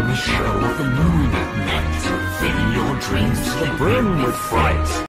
the show of the moon at night, filling your dreams to the brim with fright.